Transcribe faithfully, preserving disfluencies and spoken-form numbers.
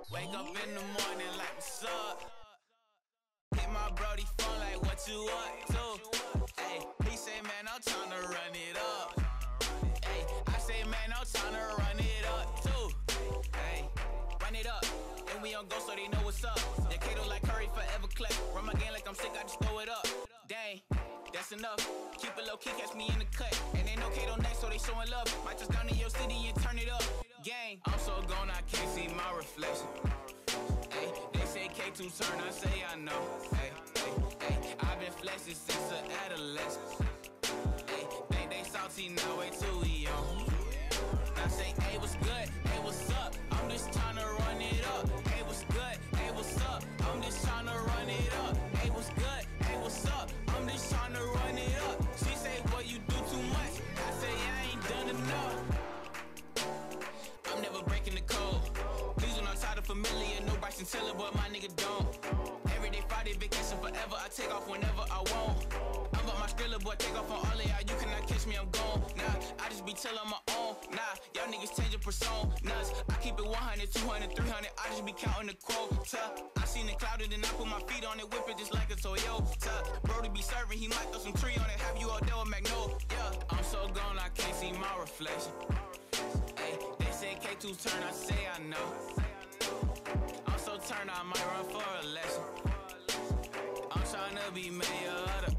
Wake up in the morning like, what's up? Hit my brody phone like, what you up to? Hey, he say, man, I'm tryna run it up. Hey, I say, man, I'm tryna run it up too. Hey, run it up. And we on go so they know what's up. That Kaiydo like Curry forever clap. Run my game like I'm sick, I just throw it up. Dang, that's enough. Keep it low key, catch me in the cut. And they know Kaiydo next, so they showing love. Might touch down in your city and turn it up. Gang, I'm so gone, I can't see my reflection. Ay, they say K two turn, I say I know. Ay, ay, ay, I've been flexing since an adolescence. Ay, think they salty now, wait till we on. I say, hey, what's good? Hey, what's up? I'm just tryna run it up. Hey, what's good? Hey, what's up? I'm just tryna run it up. Hey, what's good? Hey, what's up? I'm just tryna run it up. She say, boy, you do too much. I say, I ain't done enough. I'm never breaking the code. Please when I'm tired of familiar, no Bryson Tiller, but my nigga don't. Everyday Friday vacation forever, I take off whenever I want. I'm about my skrilla, boy, take off on all of y'all. You cannot catch me, I'm gone. Nah, I just be chill on my own. Nah, y'all niggas change your personas. I keep it one hundred, two hundred, three hundred. I just be counting the quota. I seen it clouded and I put my feet on it, whip it just like a Toyota. Brody be serving, he might throw some tree on it, have you all there with Magnolia. Yeah, I'm so gone, I can't see my reflection. Ay, they say K two turn, I say I know. I'm so turned, I might run for election. I'm tryna be mayor of the